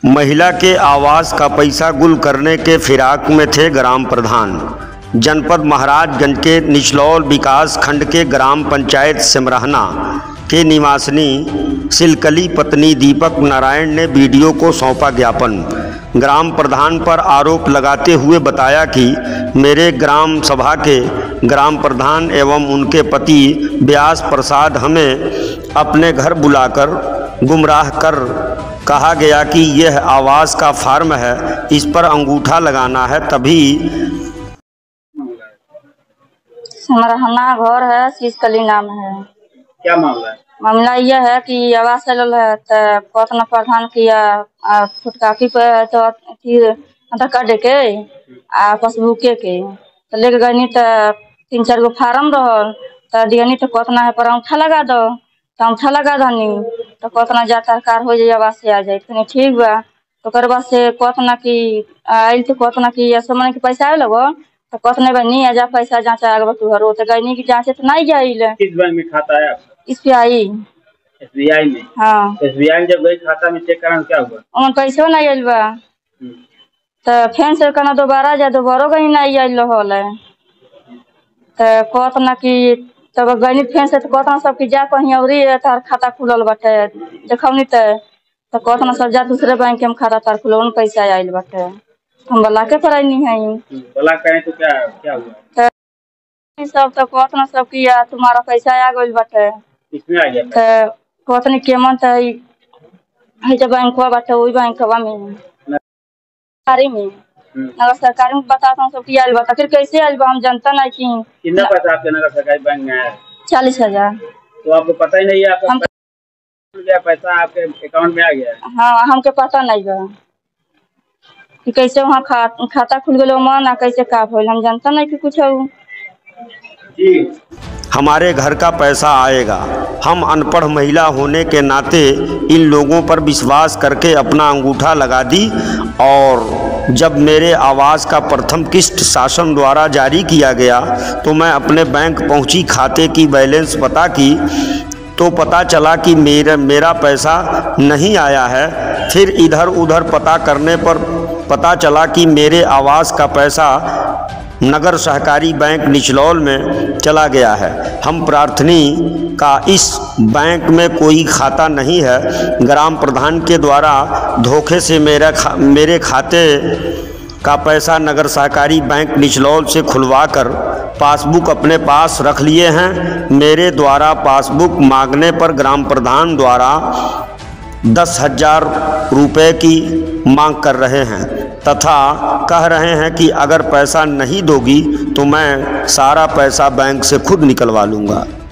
महिला के आवास का पैसा गुल करने के फिराक में थे ग्राम प्रधान। जनपद महाराजगंज के निचलौल विकास खंड के ग्राम पंचायत सिमरहना के निवासिनी सिलकली पत्नी दीपक नारायण ने वीडियो को सौंपा ज्ञापन। ग्राम प्रधान पर आरोप लगाते हुए बताया कि मेरे ग्राम सभा के ग्राम प्रधान एवं उनके पति व्यास प्रसाद हमें अपने घर बुलाकर गुमराह कर कहा गया कि यह आवास का फार्म है, इस पर अंगूठा लगाना है तभी। सिमरहना घर है, सिलकली नाम है। क्या मामला है? मामला यह है कि आवास चल है तो कौन प्रधान किया फुटकाफी पे तो आधार कार्ड के पासबुक के तो लेके गई तो 3-4 गो फार्म रहल तो दियनी तो कतना है पर अंगूठा लगा दो तो अंगूठा लगा दनी तो कतना जाता कार हो जाए आवास से आ जाए तो ठीक बा। तो कर बाद से कतना की आयल तो कतना की समझ के पैसा आए लगो तो कतने बनी आजा पैसा जांचा आगे तू हरो तो गई की जांचे तो नहीं जाइले। किस बैंक में खाता है आपका? एसबीआई में। हाँ एसबीआई में जब गई खाता में चेक कराने क्या हुआ? उन पैसा नहीं आयल बा तो फिर से कहना दोबारा जा दोबारा कहीं नहीं आयल रहल है तो कतना की तब गई फिर से तो कतना सब की जा कहीं और तार खाता खुलल बाटे देखौनी तो कतना सब जा दूसरे बैंक में खाता तार खुलल पैसा आयल बाटे हम बला के करनी है। बला करें तो क्या क्या हुआ? तो सब तो कतना सब किया तुम्हारा पैसा आ गइल बाटे किसमें आ गया? तो कतनी के मन तो है जब बैंकवा बाटे वही बैंकवा में सरकारी में नगर सरकारी में बताता हूँ सब की आयल बता फिर कैसे आयल बा हम जनता नहीं की। कितना पैसा आपके नगर सरकारी बैंक में है? 40,000। तो आपको पता ही नहीं है आपका पैसा आपके अकाउंट में आ गया? हाँ हमके पता नहीं बा कि कैसे वहाँ खाता खुल गया मन कैसे का होल हम जानता नहीं कि कुछ जी। हमारे घर का पैसा आएगा। हम अनपढ़ महिला होने के नाते इन लोगों पर विश्वास करके अपना अंगूठा लगा दी और जब मेरे आवास का प्रथम किस्त शासन द्वारा जारी किया गया तो मैं अपने बैंक पहुंची, खाते की बैलेंस पता की तो पता चला कि मेरा पैसा नहीं आया है। फिर इधर उधर पता करने पर पता चला कि मेरे आवास का पैसा नगर सहकारी बैंक निचलौल में चला गया है। हम प्रार्थनी का इस बैंक में कोई खाता नहीं है। ग्राम प्रधान के द्वारा धोखे से मेरे खाते का पैसा नगर सहकारी बैंक निचलौल से खुलवाकर पासबुक अपने पास रख लिए हैं। मेरे द्वारा पासबुक मांगने पर ग्राम प्रधान द्वारा 10,000 रुपये की मांग कर रहे हैं तथा कह रहे हैं कि अगर पैसा नहीं दोगी तो मैं सारा पैसा बैंक से खुद निकलवा लूँगा।